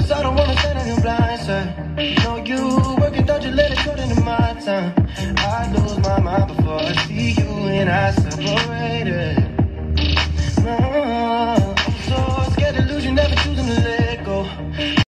Cause I don't wanna stand on your blind side. You know you working, don't you let it cut into my time. I lose my mind before I see you and I separate.